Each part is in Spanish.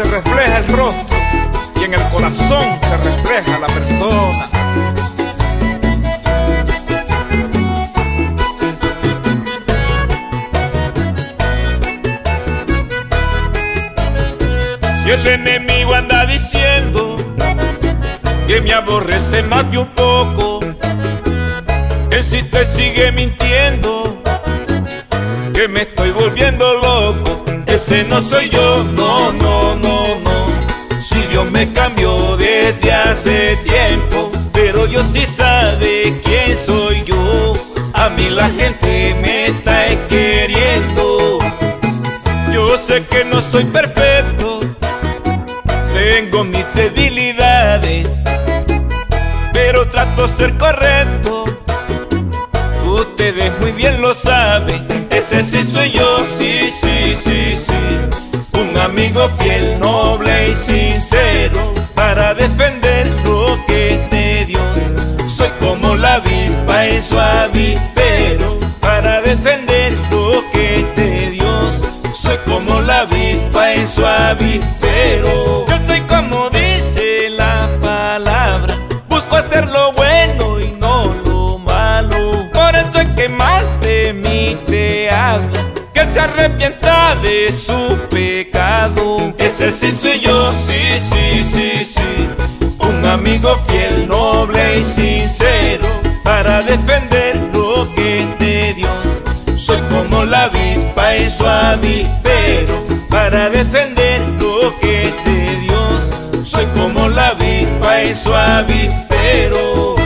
refleja el rostro y en el corazón se refleja la persona. Si el enemigo anda diciendo que me aborrece más de un poco, él sí te sigue mintiendo, que me estoy volviendo loco. Ese no soy yo, no, no, no, no. Si Dios me cambió desde hace tiempo, pero Dios sí sabe quién soy yo. A mí la gente me está queriendo. Yo sé que no soy perfecto, tengo mis debilidades, pero trato de ser correcto. Ustedes muy bien lo saben. Ese sí soy yo, sí, sí, sí, sí. Un amigo fiel, noble y sincero, para defender lo que es de Dios. Soy como la avispa en su avispero, para defender lo que es de Dios. Soy como la avispa en su avispero. Yo soy como dice la palabra, busco hacer lo bueno y no lo malo. Por eso es que mal de mí te habla, que se arrepienta de su pecado. Ese sí soy yo, sí, sí, sí, sí. Un amigo fiel, noble y sincero, para defender lo que es de Dios. Soy como la avispa en su avispero, para defender lo que es de Dios. Soy como la avispa en su avispero.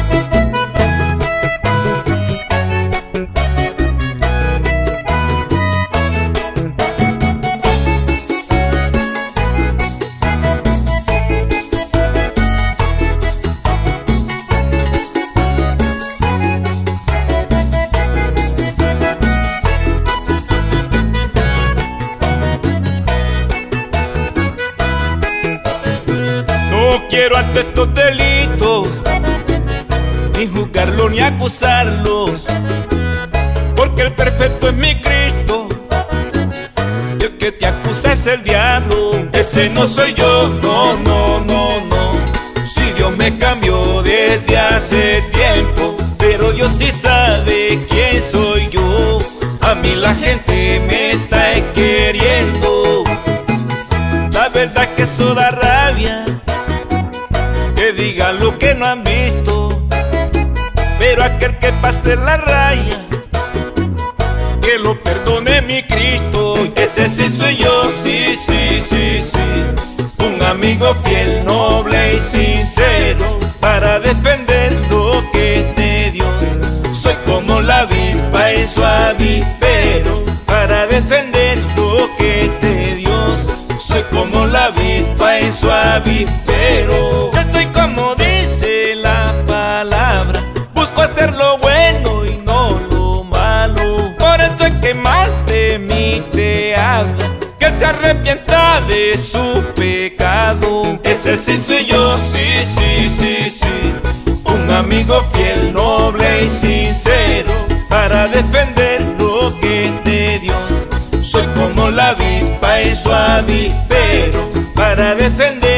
No quiero ante estos delitos ni juzgarlos ni acusarlos, porque el perfecto es mi Cristo y el que te acusa es el diablo. Ese no soy yo, no, no, no, no. Si Dios me cambió desde hace tiempo, pero Dios sí sabe quién soy yo. A mí la gente me está queriendo. La verdad que eso da rabia, que digan lo que no han visto, pero aquel que pase la raya, que lo perdone mi Cristo. Ese sí soy yo, sí, sí, sí, sí. Un amigo fiel, noble y sincero, para defender lo que es de Dios. Soy como la avispa en su avispero, para defender lo que es de Dios. Soy como la avispa en su avispero. Yo soy como dice la palabra, busco hacer lo bueno y no lo malo. Por eso es que mal de mí te habla, que se arrepienta de su pecado. Ese sí soy yo, sí, sí, sí, sí. Un amigo fiel, noble y sincero, para defender lo que es de Dios. Soy como la avispa en su avispero, para defender